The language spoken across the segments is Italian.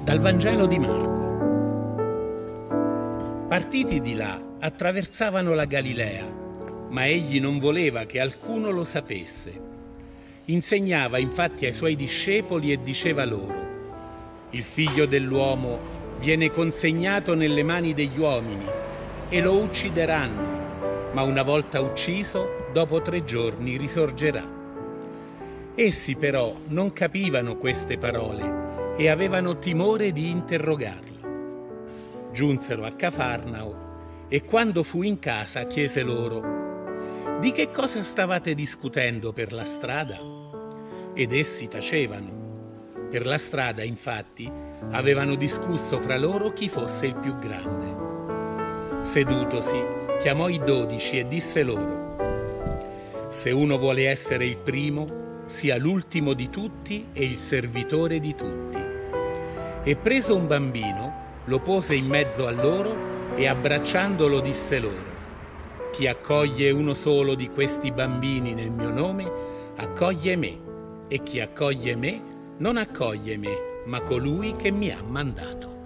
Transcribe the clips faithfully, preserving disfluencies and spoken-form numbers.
Dal Vangelo di Marco. Partiti di là, attraversavano la Galilea, ma egli non voleva che alcuno lo sapesse. Insegnava infatti ai suoi discepoli e diceva loro: il figlio dell'uomo viene consegnato nelle mani degli uomini e lo uccideranno, ma una volta ucciso, dopo tre giorni risorgerà. Essi però non capivano queste parole e avevano timore di interrogarlo. Giunsero a Cafarnao e quando fu in casa chiese loro: di che cosa stavate discutendo per la strada? Ed essi tacevano. Per la strada, infatti, avevano discusso fra loro chi fosse il più grande. Sedutosi, chiamò i dodici e disse loro: se uno vuole essere il primo, sia l'ultimo di tutti e il servitore di tutti. E preso un bambino, lo pose in mezzo a loro e abbracciandolo disse loro: chi accoglie uno solo di questi bambini nel mio nome, accoglie me, e chi accoglie me, non accoglie me, ma colui che mi ha mandato.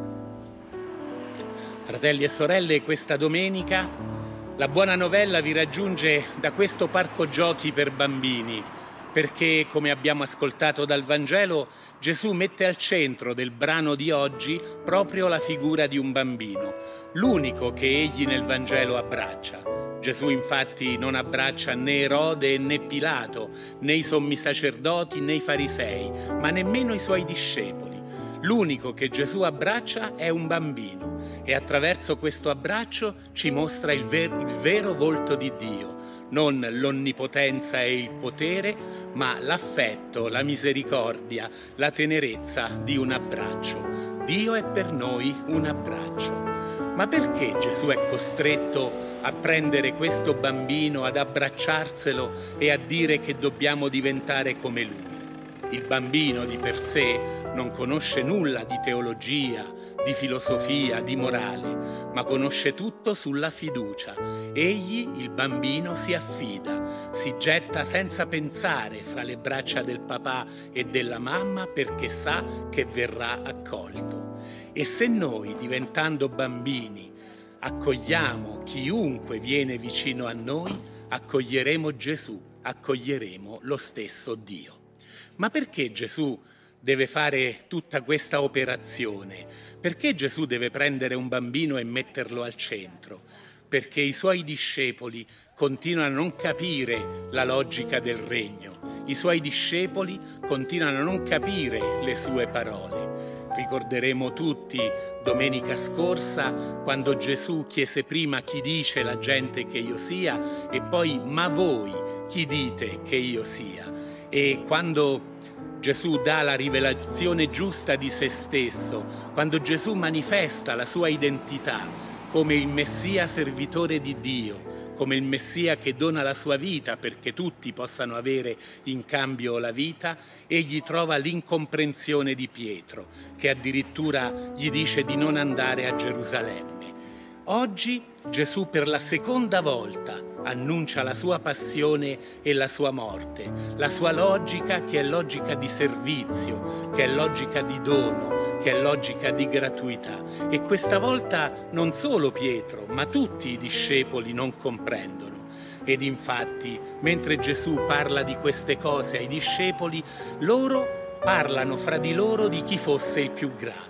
Fratelli e sorelle, questa domenica la buona novella vi raggiunge da questo parco giochi per bambini, perché, come abbiamo ascoltato dal Vangelo, Gesù mette al centro del brano di oggi proprio la figura di un bambino, l'unico che egli nel Vangelo abbraccia. Gesù infatti non abbraccia né Erode né Pilato, né i sommi sacerdoti né i farisei, ma nemmeno i suoi discepoli. L'unico che Gesù abbraccia è un bambino e attraverso questo abbraccio ci mostra il, ver- il vero volto di Dio. Non l'onnipotenza e il potere, ma l'affetto, la misericordia, la tenerezza di un abbraccio. Dio è per noi un abbraccio. Ma perché Gesù è costretto a prendere questo bambino, ad abbracciarselo e a dire che dobbiamo diventare come lui? Il bambino di per sé non conosce nulla di teologia, di filosofia, di morale, ma conosce tutto sulla fiducia. Egli, il bambino, si affida, si getta senza pensare fra le braccia del papà e della mamma perché sa che verrà accolto. E se noi, diventando bambini, accogliamo chiunque viene vicino a noi, accoglieremo Gesù, accoglieremo lo stesso Dio. Ma perché Gesù deve fare tutta questa operazione? Perché Gesù deve prendere un bambino e metterlo al centro? Perché i suoi discepoli continuano a non capire la logica del regno. I suoi discepoli continuano a non capire le sue parole. Ricorderemo tutti domenica scorsa quando Gesù chiese prima chi dice la gente che io sia e poi ma voi chi dite che io sia? E quando Gesù dà la rivelazione giusta di se stesso, quando Gesù manifesta la sua identità come il Messia servitore di Dio, come il Messia che dona la sua vita perché tutti possano avere in cambio la vita, egli trova l'incomprensione di Pietro, che addirittura gli dice di non andare a Gerusalemme. Oggi Gesù per la seconda volta annuncia la sua passione e la sua morte, la sua logica che è logica di servizio, che è logica di dono, che è logica di gratuità. E questa volta non solo Pietro, ma tutti i discepoli non comprendono. Ed infatti, mentre Gesù parla di queste cose ai discepoli, loro parlano fra di loro di chi fosse il più grande.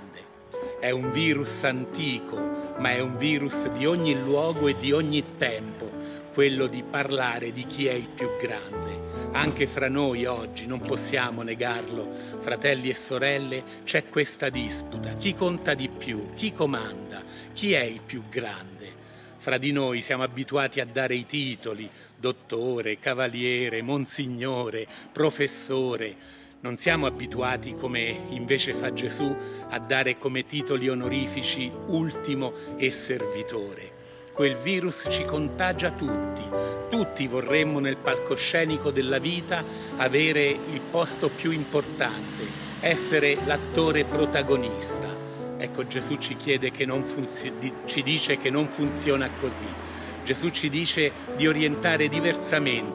È un virus antico, ma è un virus di ogni luogo e di ogni tempo, quello di parlare di chi è il più grande. Anche fra noi oggi, non possiamo negarlo, fratelli e sorelle, c'è questa disputa. Chi conta di più? Chi comanda? Chi è il più grande? Fra di noi siamo abituati a dare i titoli, dottore, cavaliere, monsignore, professore. Non siamo abituati, come invece fa Gesù, a dare come titoli onorifici ultimo e servitore. Quel virus ci contagia tutti. Tutti vorremmo nel palcoscenico della vita avere il posto più importante, essere l'attore protagonista. Ecco, Gesù ci chiede che non funzi- ci dice che non funziona così. Gesù ci dice di orientare diversamente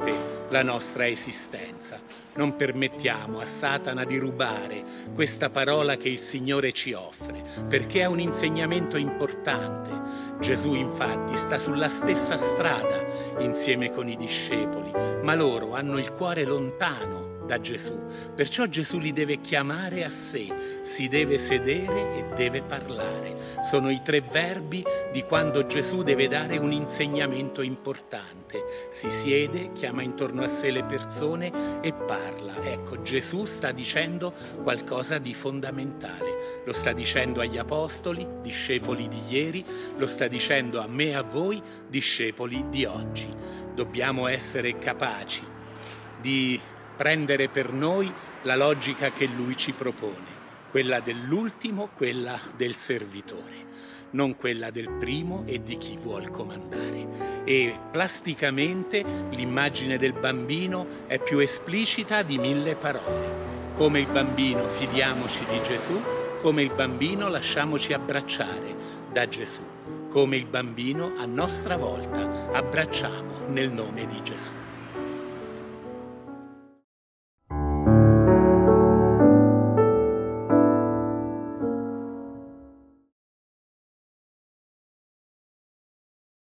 la nostra esistenza. Non permettiamo a Satana di rubare questa parola che il Signore ci offre, perché è un insegnamento importante. Gesù infatti sta sulla stessa strada insieme con i discepoli, ma loro hanno il cuore lontano da Gesù. Perciò Gesù li deve chiamare a sé, si deve sedere e deve parlare. Sono i tre verbi di quando Gesù deve dare un insegnamento importante. Si siede, chiama intorno a sé le persone e parla. Ecco, Gesù sta dicendo qualcosa di fondamentale. Lo sta dicendo agli apostoli, discepoli di ieri, lo sta dicendo a me e a voi, discepoli di oggi. Dobbiamo essere capaci di prendere per noi la logica che Lui ci propone, quella dell'ultimo, quella del servitore, non quella del primo e di chi vuol comandare. E plasticamente l'immagine del bambino è più esplicita di mille parole. Come il bambino fidiamoci di Gesù, come il bambino lasciamoci abbracciare da Gesù, come il bambino a nostra volta abbracciamo nel nome di Gesù.